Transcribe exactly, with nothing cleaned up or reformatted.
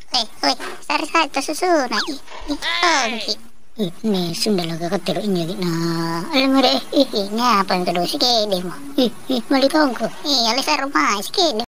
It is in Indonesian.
Weh, weh, sari satu susu na ih, ih, oh, ki. Ih, nih sunda laga katero inya gi na. Alam mo ih, ih, ngapa ang kadua si kede mo. Ih, ih, mali kongko. Ih, alis arumah si kede.